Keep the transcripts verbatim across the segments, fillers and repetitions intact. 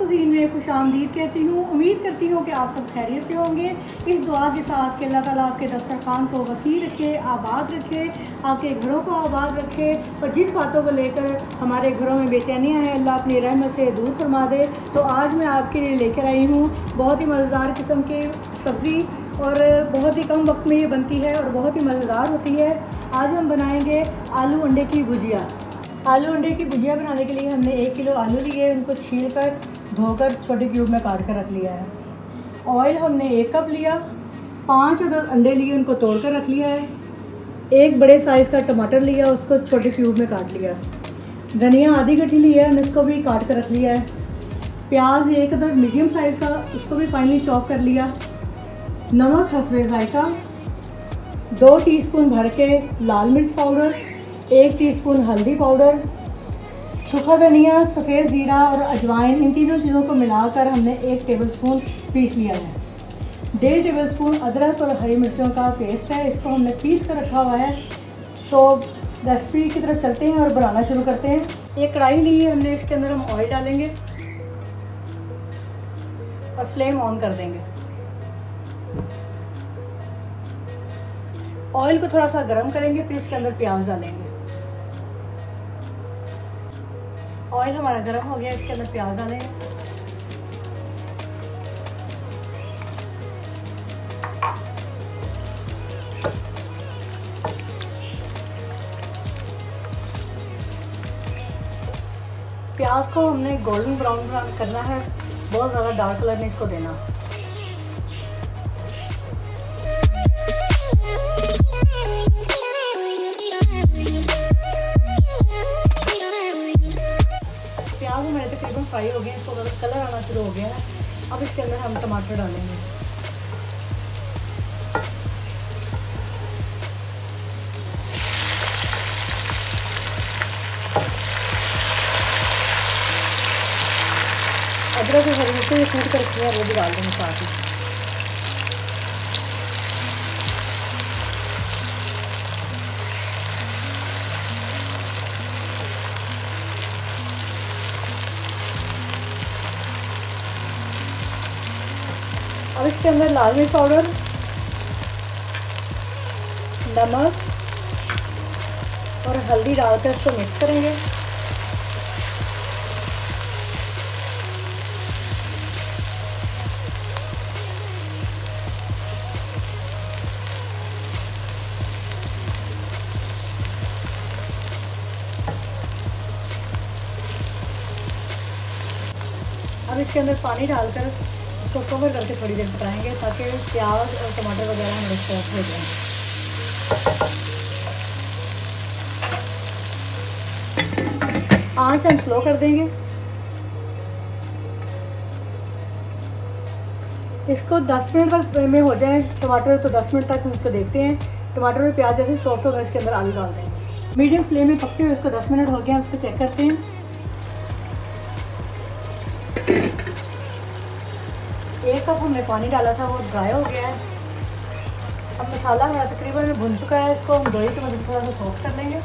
Cuisine में खुशामदीद कहती हूँ। उम्मीद करती हूँ कि आप सब खैरियत से होंगे। इस दुआ के साथ कि अल्लाह ताला आपके दस्तरखान को वसी रखे, आबाद रखे, आपके घरों को आबाद रखे और जिन बातों को लेकर हमारे घरों में बेचैनियाँ हैं अल्लाह अपनी रहमत से दूर फरमा दे। तो आज मैं आपके लिए लेकर आई हूँ बहुत ही मज़ेदार किस्म की सब्ज़ी और बहुत ही कम वक्त में ये बनती है और बहुत ही मज़ेदार होती है। आज हम बनाएंगे आलू अंडे की भुजिया। आलू अंडे की भुजिया बनाने के लिए हमने एक किलो आलू लिए, उनको छील कर धोकर छोटे क्यूब में काट कर रख लिया है। ऑयल हमने एक कप लिया, पाँच अदद अंडे लिए, उनको तोड़ कर रख लिया है। एक बड़े साइज़ का टमाटर लिया, उसको छोटे क्यूब में काट लिया। धनिया आधी गठी लिया है, उसको भी काट कर रख लिया है। प्याज एक अदद मीडियम साइज़ का, उसको भी फाइनली चॉप कर लिया। नमक हस्बे जायका, दो टीस्पून भर के लाल मिर्च पाउडर, एक टीस्पून हल्दी पाउडर, सूखा धनिया, सफ़ेद ज़ीरा और अजवाइन, इन तीनों चीज़ों को मिलाकर हमने एक टेबलस्पून पीस लिया है। डेढ़ टेबलस्पून अदरक और हरी मिर्चों का पेस्ट है, इसको हमने पीस कर रखा हुआ है। तो रेसिपी की तरफ चलते हैं और बनाना शुरू करते हैं। एक कढ़ाई ली है हमने, इसके अंदर हम ऑयल डालेंगे और फ्लेम ऑन कर देंगे। ऑयल को थोड़ा सा गर्म करेंगे, फिर इसके अंदर प्याज डालेंगे। ऑयल हमारा गर्म हो गया, इसके अंदर प्याज डालेंगे। प्याज को हमने गोल्डन ब्राउन ब्राउन करना है, बहुत ज़्यादा डार्क कलर नहीं इसको देना। प्याज हमारे तकरीबन फ्राई हो गए, इसको कलर आना शुरू हो गया है। अब इसके अंदर हम टमाटर डालेंगे। अदरक और हरी मिर्ची कूट कर रखी है, वो भी डाल देंगे साथ ही। अब इसके अंदर लाल मिर्च पाउडर, नमक और हल्दी डालकर इसको मिक्स करेंगे। अब इसके अंदर पानी डालकर इसको कवर करके थोड़ी देर पकाएंगे ताकि प्याज और टमाटर वगैरह हमारे सॉफ्ट हो जाएं। आंच हम स्लो कर देंगे। इसको दस मिनट तक में हो जाए टमाटर, तो दस मिनट तक हम इसको देखते हैं। टमाटर और प्याज जैसे सॉफ्ट होगा इसके अंदर आलू डाल देंगे। मीडियम फ्लेम में पकते हुए इसको दस मिनट हो गया, हम इसको चेक करते हैं। एक कप हमने पानी डाला था, वो ड्राई हो गया है। अब मसाला हमारा तकरीबन भुन चुका है, इसको हम दोई की मदद से थोड़ा सा सॉफ्ट कर लेंगे।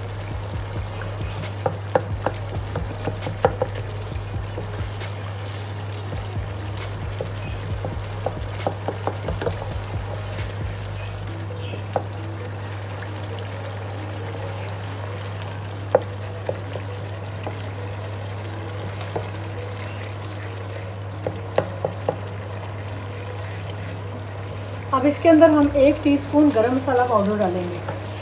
अब इसके अंदर हम एक टीस्पून गरम मसाला पाउडर डालेंगे।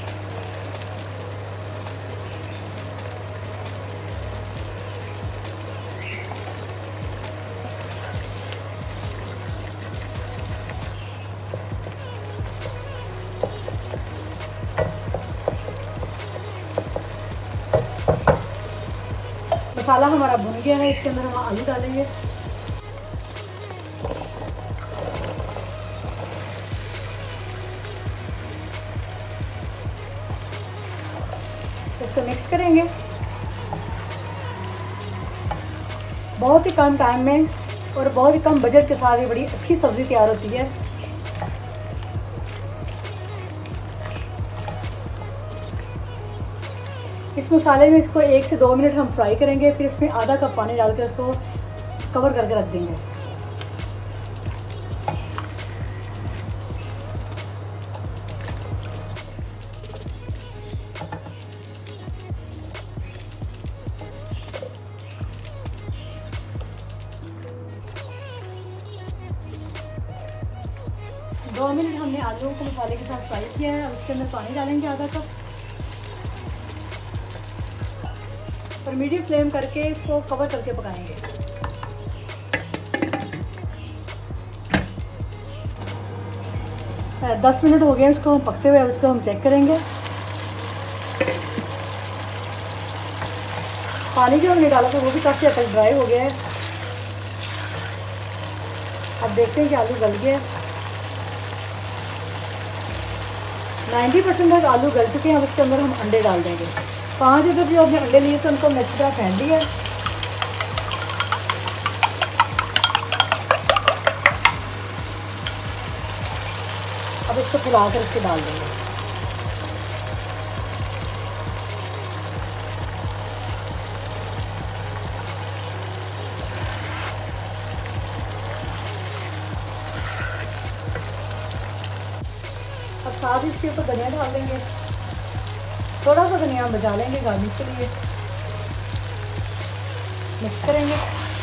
मसाला हमारा भुन गया है, इसके अंदर हम आलू डालेंगे। इसको मिक्स करेंगे। बहुत ही कम टाइम में और बहुत ही कम बजट के साथ ये बड़ी अच्छी सब्ज़ी तैयार होती है। इस मसाले में इसको एक से दो मिनट हम फ्राई करेंगे, फिर इसमें आधा कप पानी डालकर इसको कवर करके रख देंगे। दो मिनट हमने आलू को मसाले के साथ फ्राई किया है। अब इसके अंदर पानी डालेंगे आधा कप और मीडियम फ्लेम करके इसको कवर करके पकाएंगे। दस मिनट हो गए इसको पकते हुए। अब इसको हम चेक करेंगे। पानी जो हमने डाला था वो भी काफ़ी हद तक ड्राई हो गया है। अब देखते हैं कि आलू गल गए। नब्बे परसेंट तक आलू गल चुके हैं। अब इसके अंदर हम अंडे डाल देंगे। पाँच इधर जो हमने अंडे लिए थे उनको हमने अच्छी तरह फेंट लिया। अब इसको फैला कर इसके डाल देंगे। अब साथ ही इसके ऊपर धनिया डाल देंगे। थोड़ा सा धनिया बचा लेंगे गार्निश के लिए। मिक्स करेंगे।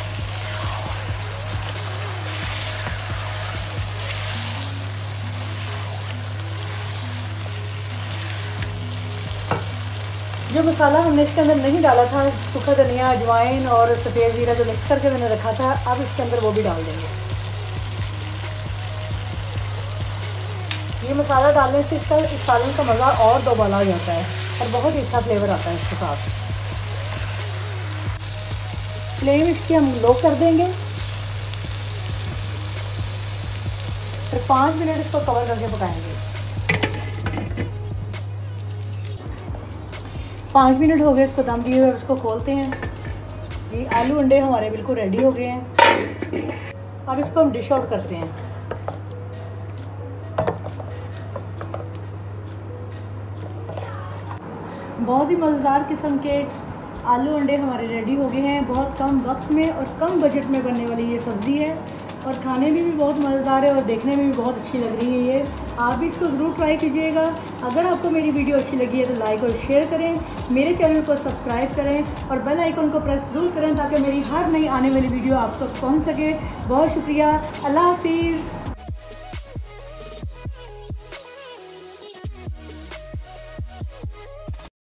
जो मसाला हमने इसके अंदर नहीं डाला था, सूखा धनिया, अजवाइन और सफ़ेद जीरा जो मिक्स करके मैंने रखा था, अब इसके अंदर वो भी डाल देंगे। ये मसाला डालने से इसका इस सालन का मज़ा और दोबारा हो जाता है और बहुत ही अच्छा फ्लेवर आता है इसके साथ। फ्लेम इसकी हम लो कर देंगे फिर पाँच मिनट इसको कवर करके पकाएंगे। पाँच मिनट हो गए इसको दम दिए और इसको खोलते हैं। ये आलू अंडे हमारे बिल्कुल रेडी हो गए हैं। अब इसको हम डिश आउट करते हैं। बहुत ही मज़ेदार किस्म के आलू अंडे हमारे रेडी हो गए हैं। बहुत कम वक्त में और कम बजट में बनने वाली ये सब्ज़ी है और खाने में भी बहुत मज़ेदार है और देखने में भी बहुत अच्छी लग रही है। ये आप भी इसको ज़रूर ट्राई कीजिएगा। अगर आपको मेरी वीडियो अच्छी लगी है तो लाइक और शेयर करें, मेरे चैनल को सब्सक्राइब करें और बेल आइकन को प्रेस ज़रूर करें ताकि मेरी हर नई आने वाली वीडियो आप तक पहुँच सके। बहुत शुक्रिया। अल्लाह हाफ़िज़।